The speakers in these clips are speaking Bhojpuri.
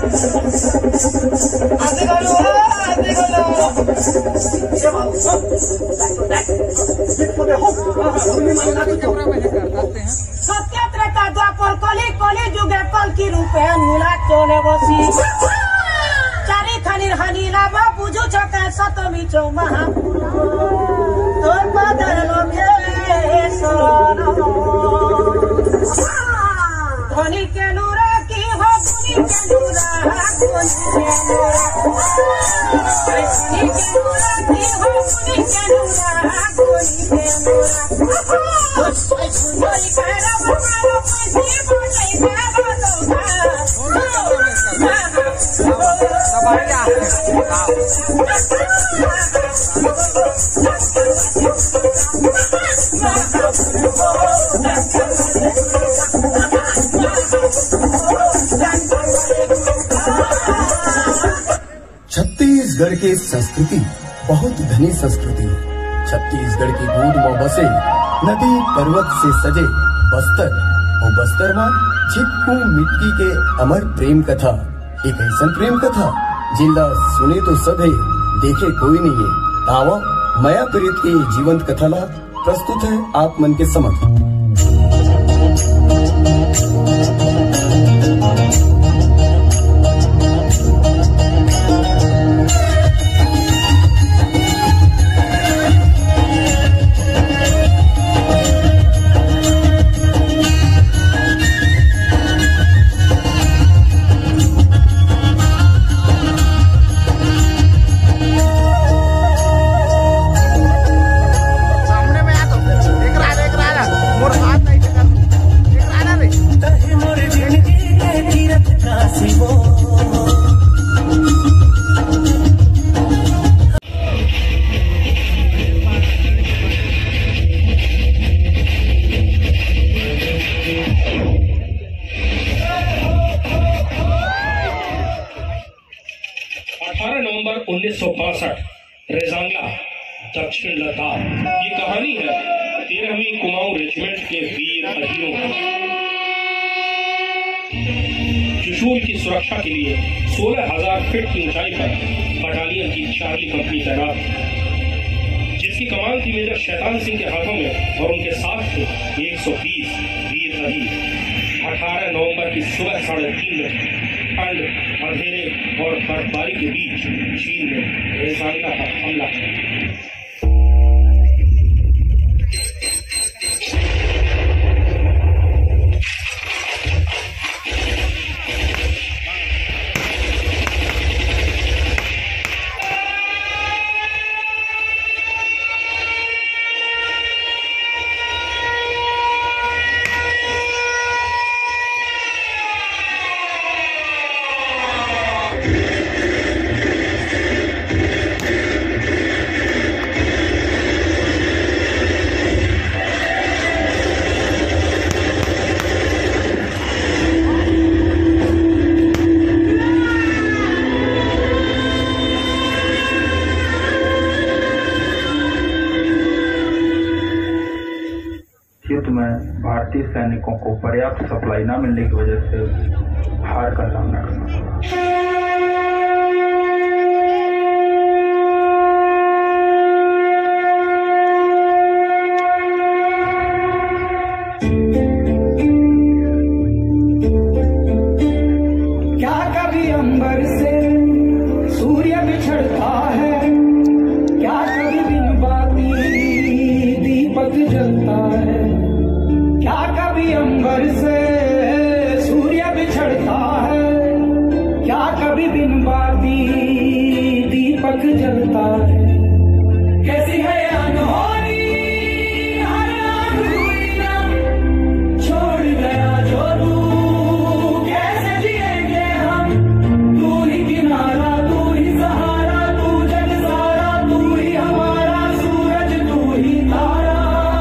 सत्य त्रेता द्वापर कली कली जुगे कल की रूपे नीला चोले बसी चारी खानी हानी लाभ पूजू छके सतमी चौ महापुर तोर बदल लोके सोनो धनी के नूरा की हो गुनी के नूरा गुनी के नूरा धनी के नूरा की हो गुनी के नूरा गुनी के नूरा बोली करा बमारो पैसे बोले छत्तीसगढ़ की संस्कृति बहुत घनी संस्कृति है। छत्तीसगढ़ की गोद में बसे नदी पर्वत से सजे बस्तर और बस्तर में छिपकू मिट्टी के अमर प्रेम कथा एक ऐसा प्रेम कथा जिला सुने तो सब है देखे कोई नहीं है। आवा माया प्रीत की जीवंत कथा ला प्रस्तुत है आप मन के समक्ष। नवंबर 1962 रेजांगला दक्षिण लद्दाख। ये कहानी है 13वीं कुमाऊं रेजिमेंट के वीर अधियों की। चुशूल की सुरक्षा के लिए 16,000 फीट की ऊंचाई पर बटालियन की चार्ली कंपनी तैनात, जिसकी कमान थी मेजर शैतान सिंह के हाथों में और उनके साथ थे 120 वीर अधि। 18 नवंबर की सुबह 3:30 बजे ठंड, अंधेरे और बर्फबारी के बीच चीन ने रेजांगला पर हमला किया। युद्ध में भारतीय सैनिकों को पर्याप्त सप्लाई न मिलने की वजह से हार का सामना करना पड़ा। क्या कभी अंबर से सूर्य बिछड़ता है, क्या कभी बिन बाती दीपक जलता है, क्या कभी अंबर से सूर्य बिछड़ता है, क्या कभी बिन बाती दीपक जलता है। कैसी है अनहोनी हर आँख हुई ना, छोड़ गया जो तू कैसे जिएंगे हम। तू ही किनारा, तू ही सहारा, तू जग सारा, तू ही हमारा सूरज, तू ही तारा।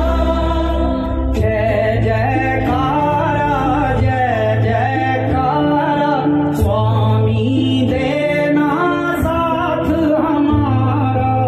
जय जयकारा, जय जयकारा, स्वामी देना साथ हमारा।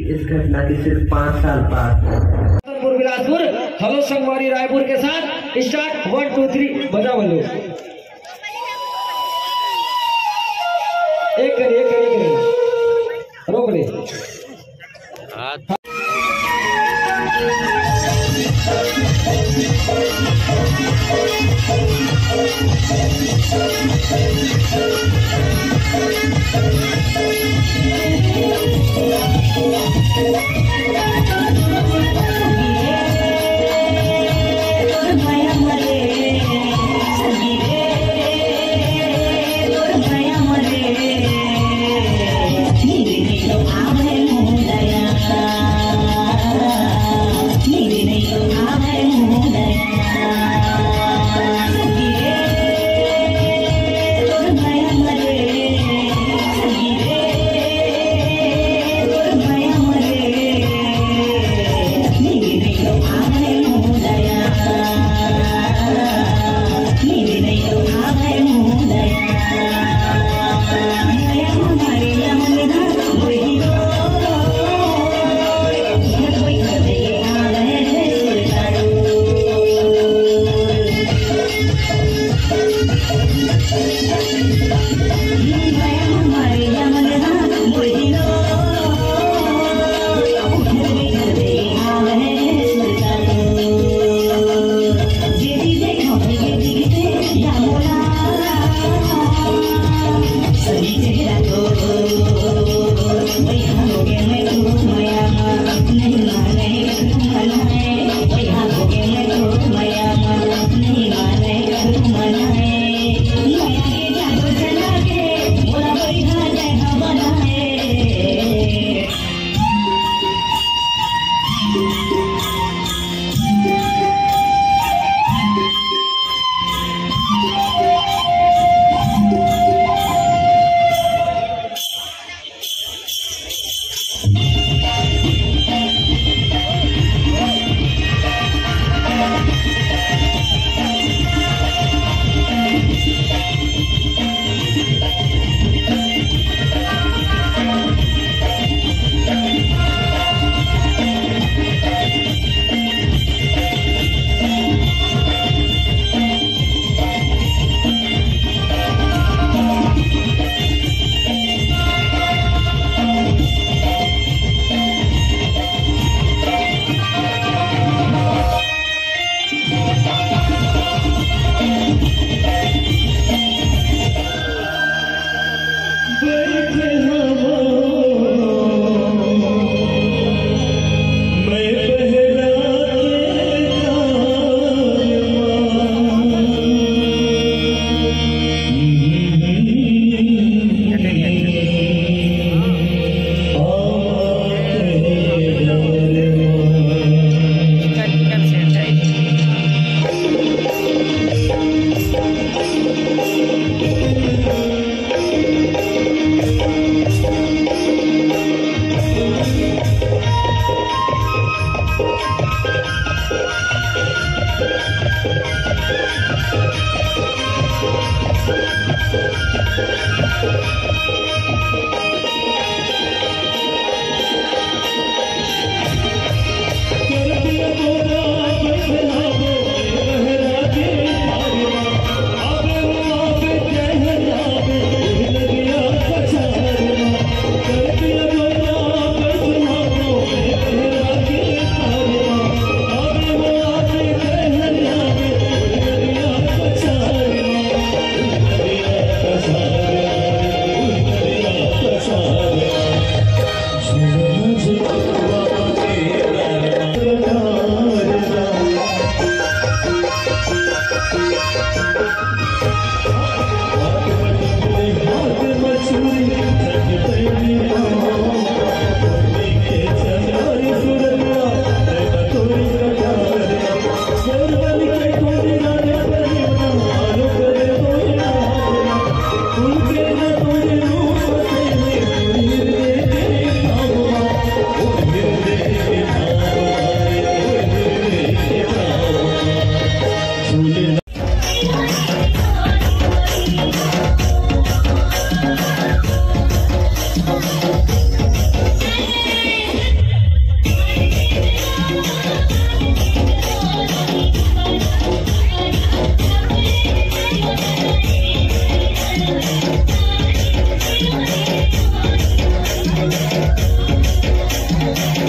इस घटना के सिर्फ 5 साल बाद। बिलासपुर हेलो संगवारी रायपुर के साथ स्टार्ट 1 2 3 बजाओ लो। एक करिए रोक ले। Daya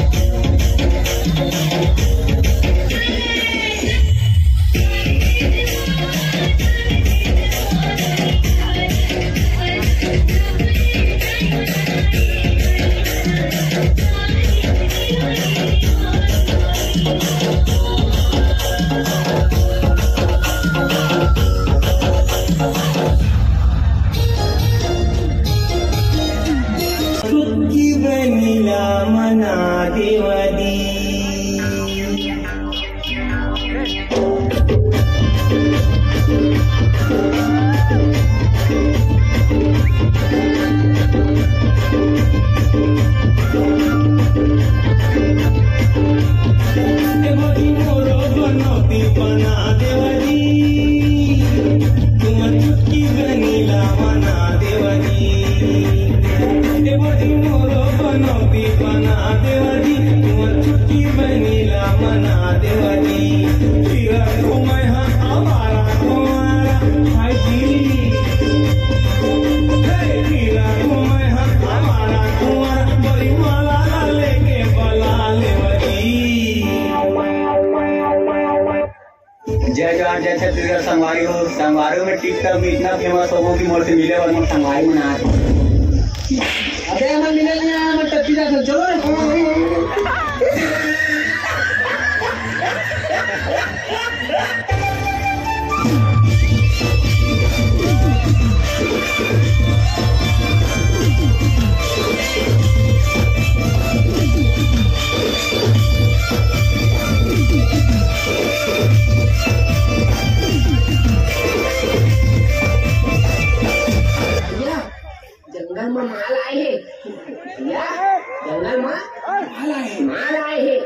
जय छत्तीसगढ़ संगवारी हो। संगवारी में टिकटॉक में इतना फेमस हो कि मोर से मिले और मोर संगवारी मना अबे हम मिले ना हम टप्पी जा चलो जंगल में माल आए है या जंगल में माल आए है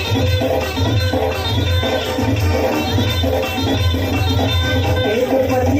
एक ऊपर